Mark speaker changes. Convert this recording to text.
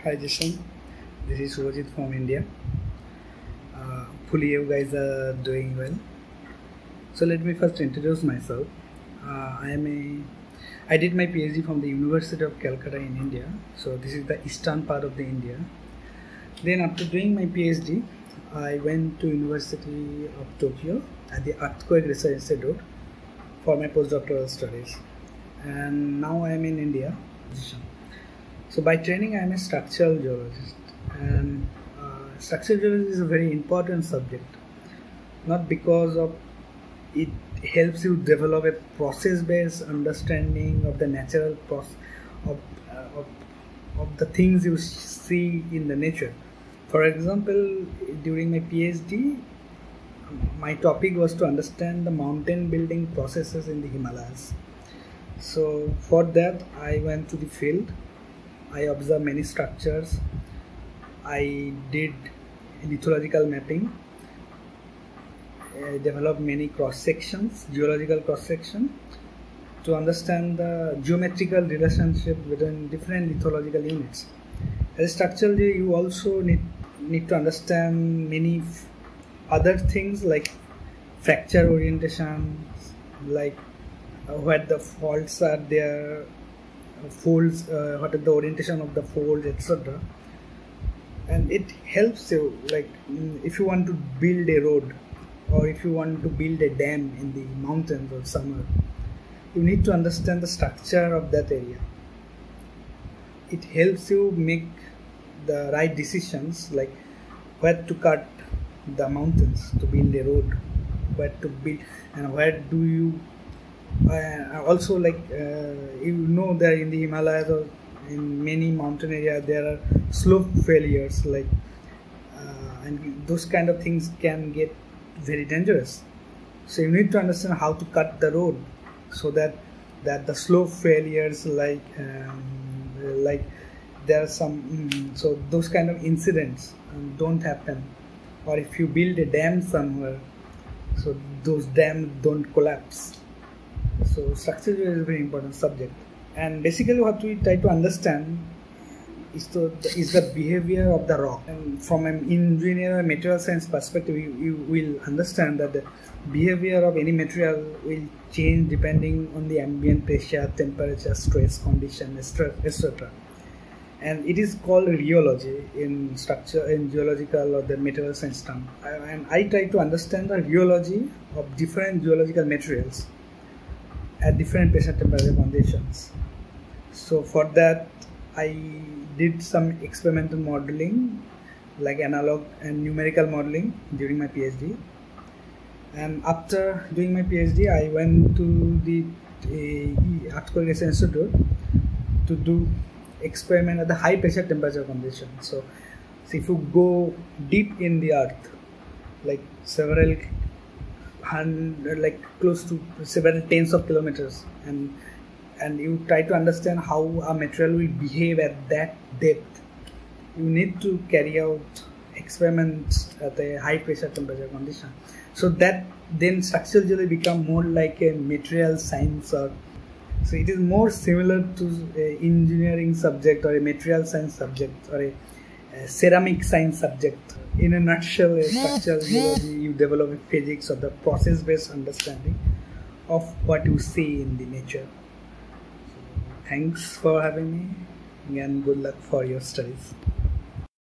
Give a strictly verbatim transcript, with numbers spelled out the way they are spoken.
Speaker 1: Hi Jason, this is Surajit from India. Uh, hopefully you guys are doing well. So let me first introduce myself. Uh, I am a I did my PhD from the University of Calcutta in India. So this is the eastern part of the India. Then after doing my PhD, I went to University of Tokyo at the Earthquake Research Institute for my postdoctoral studies. And now I am in India. So by training I am a structural geologist, and uh, structural geology is a very important subject, not because of it helps you develop a process-based understanding of the natural process of, uh, of, of the things you see in the nature. For example, during my PhD, my topic was to understand the mountain building processes in the Himalayas. So for that I went to the field. I observed many structures. I did lithological mapping. I developed many cross sections, geological cross section, to understand the geometrical relationship between different lithological units. As a structural, you also need need to understand many other things like fracture orientation, like uh, where the faults are there, folds, uh, what is the orientation of the folds, et cetera. And it helps you, like if you want to build a road or if you want to build a dam in the mountains or somewhere, you need to understand the structure of that area. It helps you make the right decisions, like where to cut the mountains to build a road, where to build, and where do you Uh, also, like uh, you know that in the Himalayas or in many mountain areas there are slope failures, like uh, and those kind of things can get very dangerous. So you need to understand how to cut the road so that that the slope failures, like um, like there are some mm, so those kind of incidents um, don't happen. Or if you build a dam somewhere, so those dams don't collapse. So structure is a very important subject, and basically what we try to understand is the is the behavior of the rock. And from an engineer and material science perspective, you, you will understand that the behavior of any material will change depending on the ambient pressure, temperature, stress condition, et cetera. And it is called rheology in structure, in geological or the material science term. And I try to understand the rheology of different geological materials at different pressure temperature conditions. So for that I did some experimental modeling, like analog and numerical modeling, during my PhD. And after doing my PhD I went to the uh, Earthquake Research Institute to do experiment at the high pressure temperature condition. So, so if you go deep in the earth, like several hundred, like close to several tens of kilometers, and and you try to understand how a material will behave at that depth, you need to carry out experiments at a high pressure temperature condition. So that then structural geology become more like a material science, or so it is more similar to a engineering subject or a material science subject or a, a ceramic science subject. In a nutshell, a structural geology, you develop a physics of the process-based understanding of what you see in the nature. So, thanks for having me, and good luck for your studies.